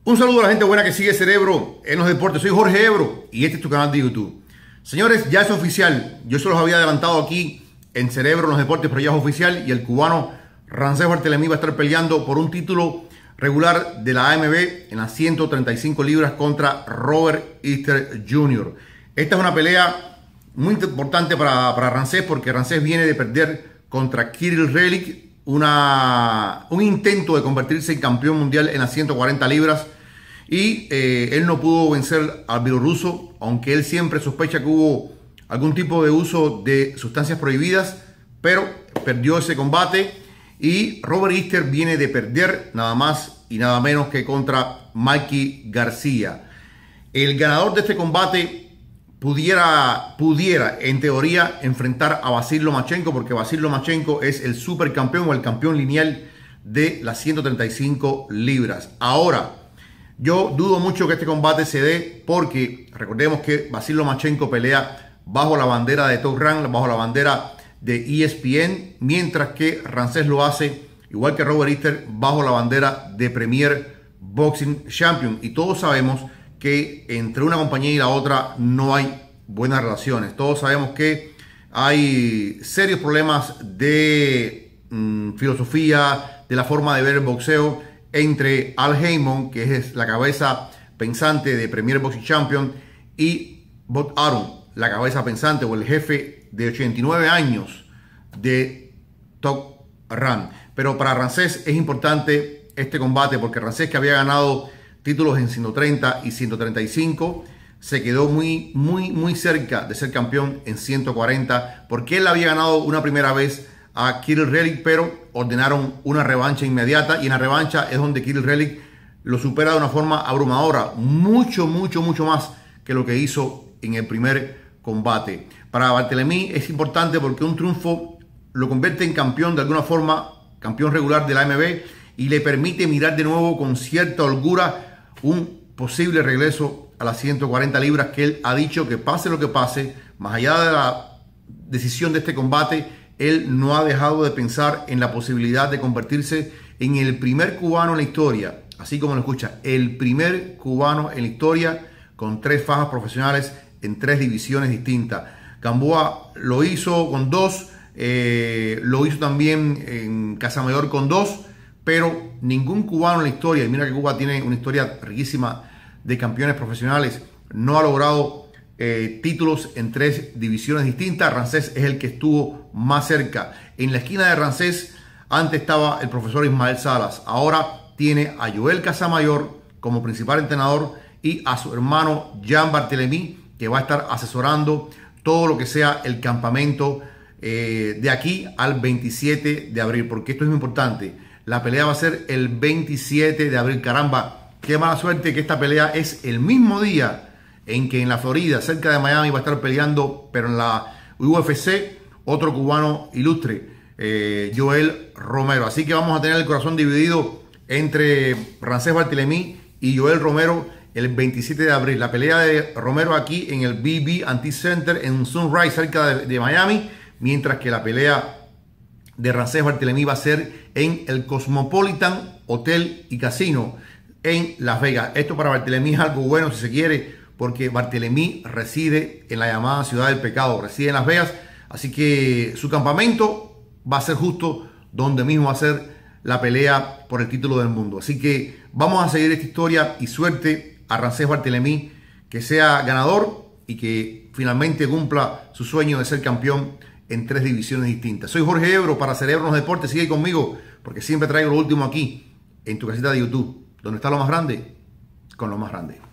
Un saludo a la gente buena que sigue Cerebro en los deportes. Soy Jorge Ebro y este es tu canal de YouTube. Señores, ya es oficial. Yo se los había adelantado aquí en Cerebro en los deportes, pero ya es oficial. Y el cubano Rances Barthelemy va a estar peleando por un título regular de la AMB en las 135 libras contra Robert Easter Jr. Esta es una pelea muy importante para Rances, porque Rances viene de perder contra Kirill Relik, un intento de convertirse en campeón mundial en las 140 libras. Y él no pudo vencer al bielorruso, aunque él siempre sospecha que hubo algún tipo de uso de sustancias prohibidas, pero perdió ese combate. Y Robert Easter viene de perder nada más y nada menos que contra Mikey García. El ganador de este combate pudiera en teoría enfrentar a Vasil Lomachenko, porque Vasil Lomachenko es el supercampeón o el campeón lineal de las 135 libras. Ahora, yo dudo mucho que este combate se dé, porque recordemos que Vasil Lomachenko pelea bajo la bandera de Top Rank, bajo la bandera de ESPN, mientras que Rances lo hace, igual que Robert Easter, bajo la bandera de Premier Boxing Champion. Y todos sabemos que entre una compañía y la otra no hay buenas relaciones. Todos sabemos que hay serios problemas de filosofía, de la forma de ver el boxeo, entre Al Haymon, que es la cabeza pensante de Premier Boxing Champion, y Bob Arum, la cabeza pensante o el jefe de 89 años de Top Rank. Pero para Rances es importante este combate, porque Rances, que había ganado títulos en 130 y 135, se quedó muy cerca de ser campeón en 140, porque él había ganado una primera vez a Kirill Relik, pero ordenaron una revancha inmediata, y en la revancha es donde Kirill Relik lo supera de una forma abrumadora, mucho más que lo que hizo en el primer combate. Para Barthelemy es importante porque un triunfo lo convierte en campeón de alguna forma, campeón regular de la AMB, y le permite mirar de nuevo con cierta holgura un posible regreso a las 140 libras, que él ha dicho que pase lo que pase, más allá de la decisión de este combate, él no ha dejado de pensar en la posibilidad de convertirse en el primer cubano en la historia, así como lo escucha, el primer cubano en la historia con 3 fajas profesionales en 3 divisiones distintas. Gamboa lo hizo con 2, lo hizo también en Casamayor con 2, pero ningún cubano en la historia, y mira que Cuba tiene una historia riquísima de campeones profesionales, no ha logrado títulos en 3 divisiones distintas. Rances es el que estuvo más cerca. En la esquina de Rances antes estaba el profesor Ismael Salas, ahora tiene a Joel Casamayor como principal entrenador y a su hermano Jan Barthelemy, que va a estar asesorando todo lo que sea el campamento de aquí al 27 de abril, porque esto es muy importante. La pelea va a ser el 27 de abril. Caramba, qué mala suerte que esta pelea es el mismo día en que en la Florida, cerca de Miami, va a estar peleando, pero en la UFC, otro cubano ilustre, Joel Romero. Así que vamos a tener el corazón dividido entre Rances Barthelemy y Joel Romero el 27 de abril. La pelea de Romero aquí en el BB&T Center en Sunrise, cerca de Miami, mientras que la pelea de Rances Barthelemy va a ser en el Cosmopolitan Hotel y Casino en Las Vegas. Esto para Barthelemy es algo bueno, si se quiere, porque Barthelemy reside en la llamada Ciudad del Pecado, reside en Las Vegas, así que su campamento va a ser justo donde mismo va a ser la pelea por el título del mundo. Así que vamos a seguir esta historia, y suerte a Rances Barthelemy, que sea ganador y que finalmente cumpla su sueño de ser campeón en 3 divisiones distintas. Soy Jorge Ebro para Cerebro en los deportes. Sigue conmigo, porque siempre traigo lo último aquí en tu casita de YouTube, donde está lo más grande con lo más grande.